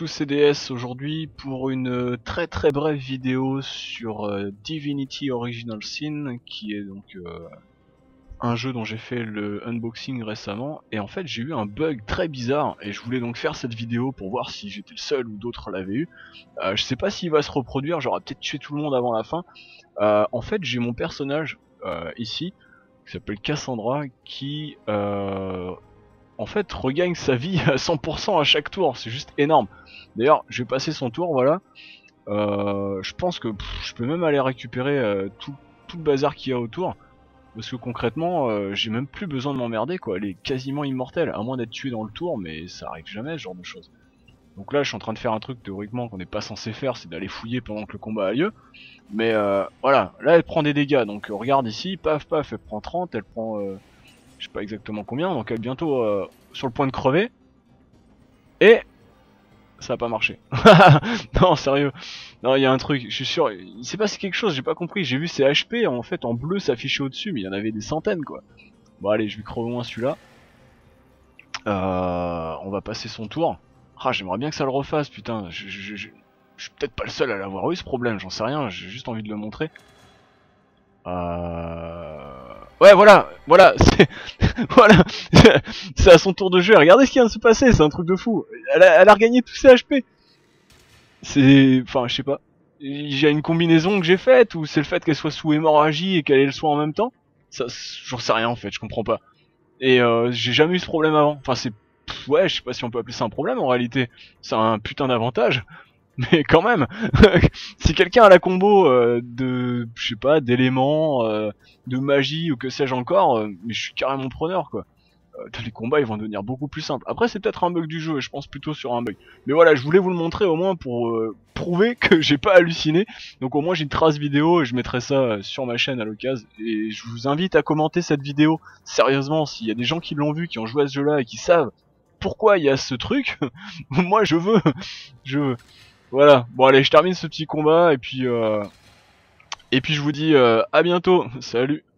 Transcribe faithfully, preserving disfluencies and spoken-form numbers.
tous, c'est D S aujourd'hui pour une euh, très très brève vidéo sur euh, Divinity Original Sin, qui est donc euh, un jeu dont j'ai fait le unboxing récemment. Et en fait j'ai eu un bug très bizarre et je voulais donc faire cette vidéo pour voir si j'étais le seul ou d'autres l'avaient eu. Euh, je sais pas s'il va se reproduire, j'aurais peut-être tué tout le monde avant la fin. Euh, en fait j'ai mon personnage euh, ici qui s'appelle Cassandra qui euh, en fait regagne sa vie à cent pour cent à chaque tour, c'est juste énorme. D'ailleurs je vais passer son tour, voilà. Euh, je pense que pff, je peux même aller récupérer euh, tout, tout le bazar qu'il y a autour. Parce que concrètement euh, j'ai même plus besoin de m'emmerder quoi, elle est quasiment immortelle, à moins d'être tué dans le tour, mais ça arrive jamais ce genre de choses. Donc là je suis en train de faire un truc théoriquement qu'on n'est pas censé faire, c'est d'aller fouiller pendant que le combat a lieu. Mais euh, voilà, là elle prend des dégâts, donc euh, regarde ici, paf paf, elle prend trente, elle prend euh, je sais pas exactement combien, donc elle est bientôt euh, sur le point de crever. Et ça a pas marché. Non, sérieux. Non, il y a un truc, je suis sûr, il s'est passé quelque chose, j'ai pas compris. J'ai vu ses H P, en fait, en bleu s'afficher au-dessus, mais il y en avait des centaines, quoi. Bon, allez, je vais crever au moins celui-là. Euh, on va passer son tour. Ah, j'aimerais bien que ça le refasse, putain. Je, je, je, je, je suis peut-être pas le seul à l'avoir eu, ce problème, j'en sais rien, j'ai juste envie de le montrer. Euh... Ouais, voilà, voilà, c'est voilà, c'est à son tour de jeu. Regardez ce qui vient de se passer, c'est un truc de fou. Elle a, elle a regagné tous ses H P. C'est, enfin, je sais pas. J'ai une combinaison que j'ai faite ou c'est le fait qu'elle soit sous hémorragie et qu'elle ait le soin en même temps. Ça, j'en sais rien en fait, je comprends pas. Et euh, j'ai jamais eu ce problème avant. Enfin, c'est, pff, ouais, je sais pas si on peut appeler ça un problème en réalité. C'est un putain d'avantage. Mais quand même, si quelqu'un a la combo euh, de, je sais pas, d'éléments, euh, de magie ou que sais-je encore, euh, mais je suis carrément preneur quoi. Euh, les combats ils vont devenir beaucoup plus simples. Après c'est peut-être un bug du jeu, et je pense plutôt sur un bug. Mais voilà, je voulais vous le montrer au moins pour euh, prouver que j'ai pas halluciné. Donc au moins j'ai une trace vidéo et je mettrai ça euh, sur ma chaîne à l'occasion. Et je vous invite à commenter cette vidéo. Sérieusement, s'il y a des gens qui l'ont vu, qui ont joué à ce jeu-là et qui savent pourquoi il y a ce truc, moi je veux, je veux. Voilà, bon allez, je termine ce petit combat et puis euh, et puis je vous dis euh, à bientôt, salut.